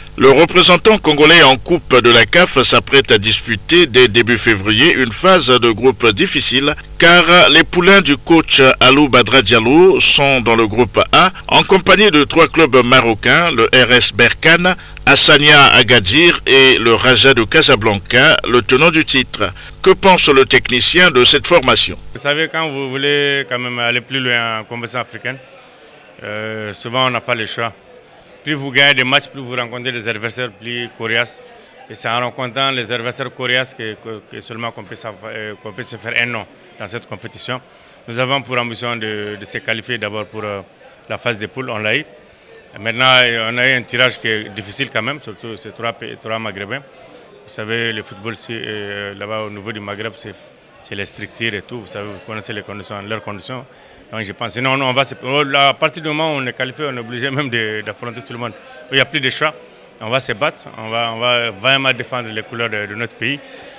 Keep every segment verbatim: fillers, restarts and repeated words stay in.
Le représentant congolais en Coupe de la C A F s'apprête à disputer dès début février une phase de groupe difficile car les poulains du coach Alou Badra Diallo sont dans le groupe A en compagnie de trois clubs marocains, le R S Berkane, Hassania Agadir et le Raja de Casablanca, le tenant du titre. Que pense le technicien de cette formation? Vous savez, quand vous voulez quand même aller plus loin en compétition africaine, euh, souvent on n'a pas le choix. Plus vous gagnez des matchs, plus vous rencontrez des adversaires plus coriaces. Et c'est en rencontrant les adversaires coriaces que, que, que seulement qu'on peut, euh, qu'on peut se faire un nom dans cette compétition. Nous avons pour ambition de, de se qualifier d'abord pour euh, la phase des poules, on l'a eu. Maintenant, on a eu un tirage qui est difficile quand même, surtout ces trois, trois Maghrébins. Vous savez, le football euh, là-bas au niveau du Maghreb, c'est les structures et tout. Vous savez, vous connaissez les conditions, leurs conditions. Donc je pense, sinon, on va se, à partir du moment où on est qualifié, on est obligé même d'affronter tout le monde. Il n'y a plus de choix. On va se battre, on va, on va vraiment défendre les couleurs de, de notre pays.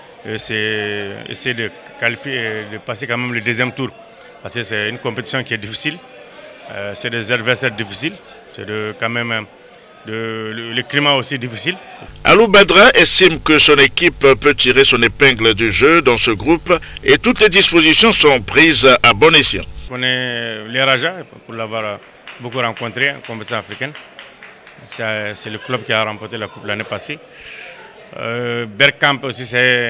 C'est essayer de qualifier, de passer quand même le deuxième tour. Parce que c'est une compétition qui est difficile. Euh, c'est des adversaires difficiles. C'est de, quand même de, le, le climat aussi difficile. Alou Badra estime que son équipe peut tirer son épingle du jeu dans ce groupe et toutes les dispositions sont prises à bon escient. On connaît les Raja pour l'avoir beaucoup rencontré en compétition africaine. C'est le club qui a remporté la coupe l'année passée. Euh, Berkane aussi,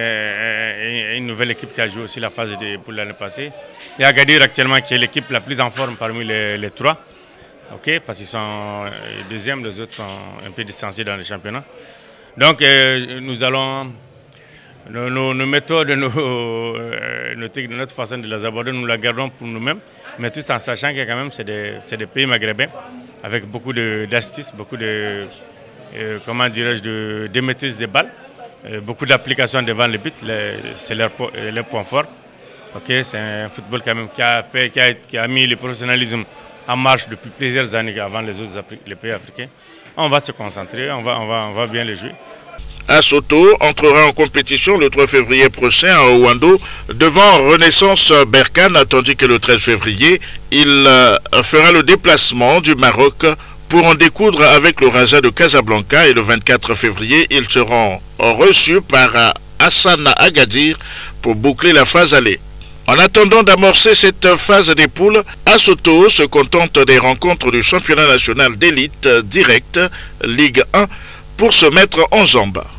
c'est une nouvelle équipe qui a joué aussi la phase de pour l'année passée. Il y a Agadir actuellement qui est l'équipe la plus en forme parmi les, les trois. Okay, parce qu'ils sont deuxièmes, les autres sont un peu distanciés dans le championnat. Donc euh, nous allons, nos, nos, nos méthodes, nos, euh, notre, notre façon de les aborder, nous la gardons pour nous-mêmes, mais tout en sachant que quand même c'est des, des pays maghrébins avec beaucoup d'astuces, beaucoup de, euh, comment dirais-je, de, de maîtrise des balles, euh, beaucoup d'applications devant le but, c'est leur, leur point fort. Okay, c'est un football quand même qui a, fait, qui a, qui a mis le professionnalisme en marche depuis plusieurs années avant les autres les pays africains. On va se concentrer, on va, on va, on va bien les jouer. Assoto entrera en compétition le trois février prochain à Ouando devant Renaissance Berkane, tandis que le treize février, il fera le déplacement du Maroc pour en découdre avec le Raja de Casablanca et le vingt-quatre février, ils seront reçus par Hassania Agadir pour boucler la phase aller. En attendant d'amorcer cette phase des poules, Assoto se contente des rencontres du championnat national d'élite direct Ligue un pour se mettre en jambes.